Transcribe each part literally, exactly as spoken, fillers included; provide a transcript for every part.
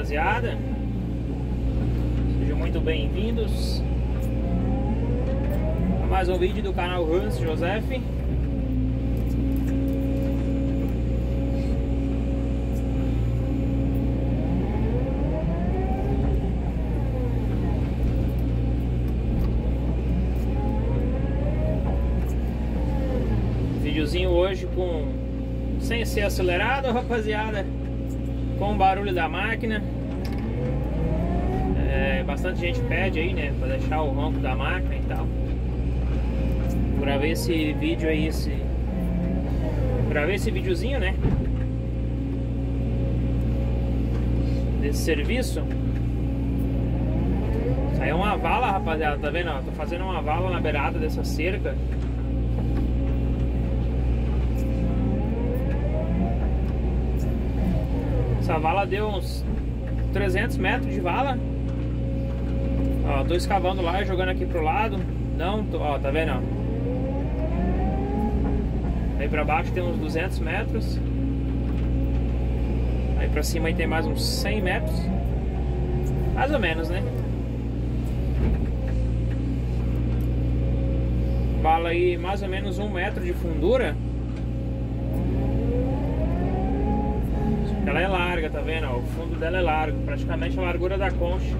rapaziada. Sejam muito bem-vindos a mais um vídeo do canal Hans Joseph. Videozinho hoje com sem ser acelerado, rapaziada, com o barulho da máquina. É, bastante gente pede aí, né, pra deixar o ronco da máquina e tal. Gravei esse vídeo aí, esse gravei esse videozinho, né, desse serviço. Saiu uma vala, rapaziada, tá vendo? Ó, tô fazendo uma vala na beirada dessa cerca. Essa vala deu uns trezentos metros de vala. Ó, tô escavando lá e jogando aqui pro lado. Não, tô, ó, tá vendo, ó. Aí pra baixo tem uns duzentos metros. Aí pra cima aí tem mais uns cem metros. Mais ou menos, né? Vala aí mais ou menos um metro de fundura. Ela é larga, tá vendo? Ó, o fundo dela é largo, praticamente a largura da concha.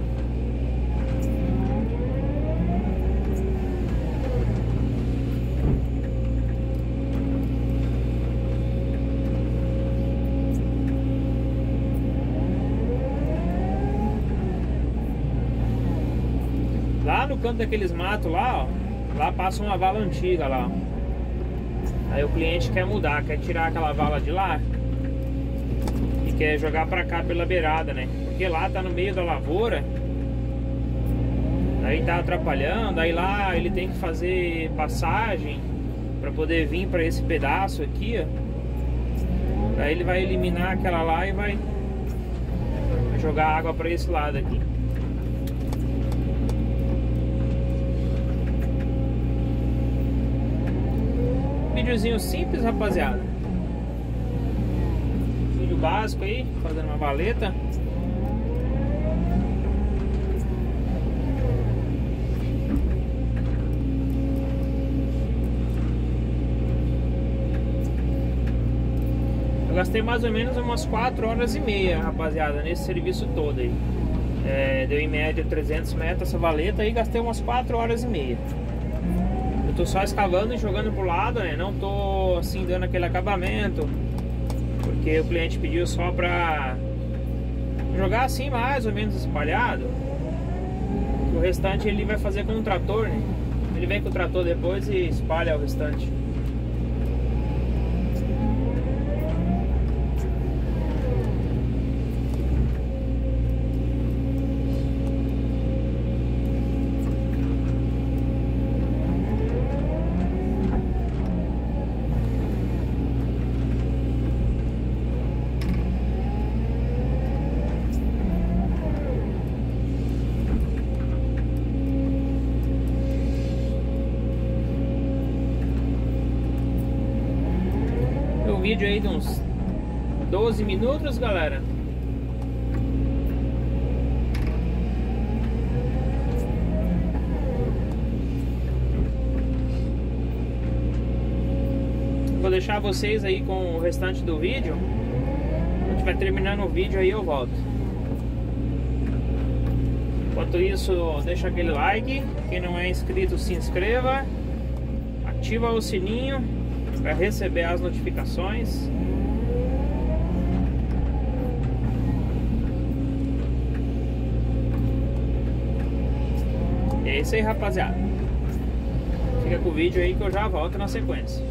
Lá no canto daqueles matos lá, ó, lá passa uma vala antiga lá, ó. Aí o cliente quer mudar, quer tirar aquela vala de lá e quer jogar pra cá pela beirada, né? Porque lá tá no meio da lavoura, aí tá atrapalhando. Aí lá ele tem que fazer passagem pra poder vir pra esse pedaço aqui, ó. Aí ele vai eliminar aquela lá e vai jogar água pra esse lado aqui. Videozinho simples, rapaziada. Vídeo básico aí, fazendo uma valeta. Eu gastei mais ou menos umas quatro horas e meia, rapaziada, nesse serviço todo aí. É, deu em média trezentos metros essa valeta aí, gastei umas quatro horas e meia. Eu tô só escavando e jogando pro lado, né? Não tô assim dando aquele acabamento, porque o cliente pediu só pra jogar assim mais ou menos espalhado. O restante ele vai fazer com o trator, né? Ele vem com o trator depois e espalha o restante. Vídeo aí de uns doze minutos, galera. Vou deixar vocês aí com o restante do vídeo. Quando estiver terminando o vídeo aí eu volto. Enquanto isso, deixa aquele like. Quem não é inscrito, se inscreva. Ativa o sininho para receber as notificações. E é isso aí, rapaziada. Fica com o vídeo aí que eu já volto na sequência.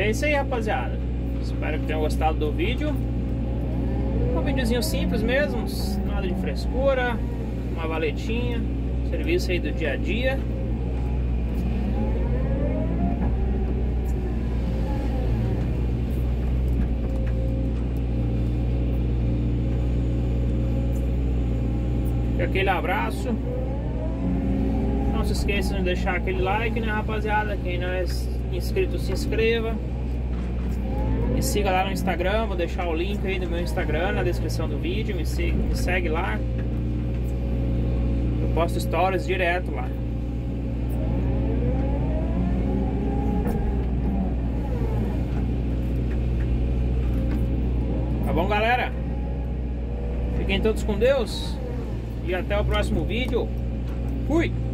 é isso aí, rapaziada. Espero que tenham gostado do vídeo. Um videozinho simples mesmo, nada de frescura, uma valetinha, serviço aí do dia a dia. E aquele abraço. Não se esqueça de deixar aquele like, né, rapaziada? Quem não é inscrito, se inscreva. Me siga lá no Instagram, vou deixar o link aí do meu Instagram na descrição do vídeo. Me, siga, me segue lá. Eu posto stories direto lá. Tá bom, galera? Fiquem todos com Deus. E até o próximo vídeo. Fui!